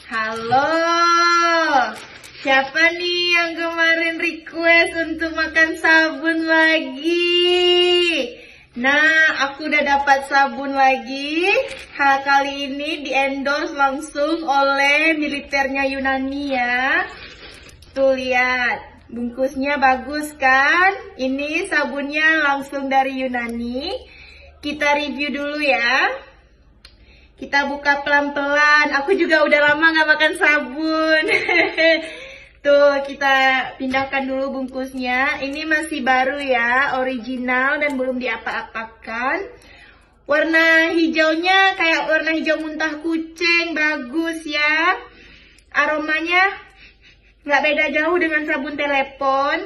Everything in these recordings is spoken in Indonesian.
Halo, siapa nih yang kemarin request untuk makan sabun lagi? Nah, aku udah dapat sabun lagi. Kali ini di-endorse langsung oleh militernya Yunani ya. Tuh lihat, bungkusnya bagus kan? Ini sabunnya langsung dari Yunani. Kita review dulu ya. Kita buka pelan-pelan. Aku juga udah lama gak makan sabun. Tuh, kita pindahkan dulu bungkusnya. Ini masih baru ya, original dan belum diapa-apakan. Warna hijaunya kayak warna hijau muntah kucing, bagus ya. Aromanya gak beda jauh dengan sabun telepon.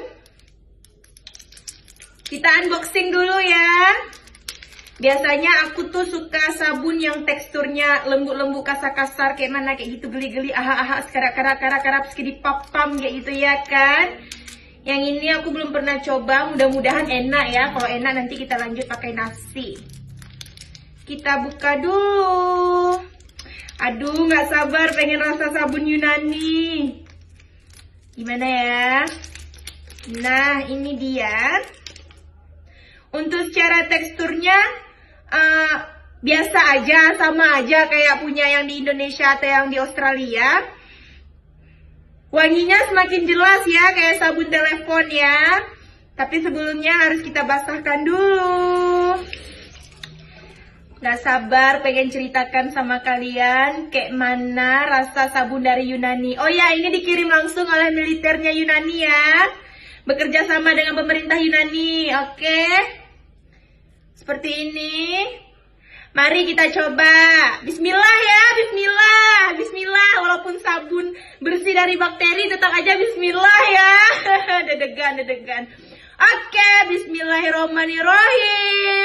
Kita unboxing dulu ya. Biasanya aku tuh suka sabun yang teksturnya lembut-lembut, kasar-kasar kayak mana, kayak gitu, geli-geli, aha-aha, sekarap-karap, sedikit pam-pam kayak gitu ya kan. Yang ini aku belum pernah coba, mudah-mudahan enak ya. Kalau enak nanti kita lanjut pakai nasi. Kita buka dulu. Aduh, nggak sabar pengen rasa sabun Yunani. Gimana ya? Nah, ini dia. Untuk secara teksturnya biasa aja, sama aja kayak punya yang di Indonesia atau yang di Australia. Wanginya semakin jelas ya, kayak sabun telepon ya. Tapi sebelumnya harus kita basahkan dulu. Gak sabar pengen ceritakan sama kalian kayak mana rasa sabun dari Yunani. Oh ya, ini dikirim langsung oleh militernya Yunani ya. Bekerja sama dengan pemerintah Yunani, oke? Seperti ini. Mari kita coba. Bismillah ya, bismillah. Bismillah, walaupun sabun bersih dari bakteri, tetap aja bismillah ya. Dedegan. Oke, bismillahirrahmanirrahim.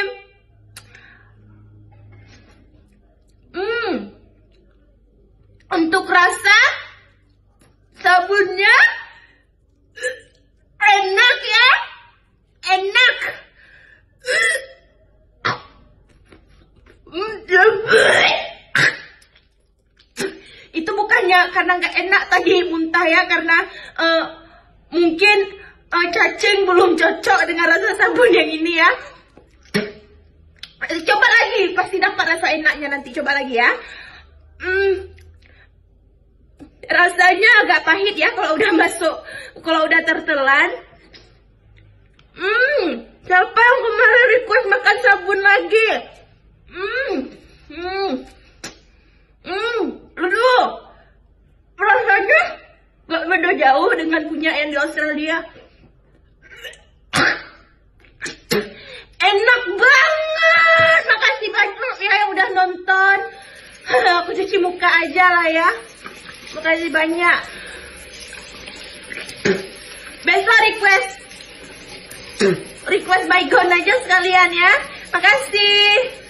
Untuk rasa sabunnya enak ya. Enak. Itu bukannya karena nggak enak tadi muntah ya, karena mungkin cacing belum cocok dengan rasa sabun yang ini ya. Coba lagi, pasti dapat rasa enaknya nanti. Coba lagi ya. Rasanya agak pahit ya kalau udah masuk, kalau udah tertelan. Siapa yang kemarin request makan sabun lagi? Aduh, rasanya gak beda jauh dengan punya yang di Australia. Enak banget. Makasih banyak ya yang udah nonton. Aku cuci muka aja lah ya. Makasih banyak. Besok request baygon aja sekalian ya. Makasih.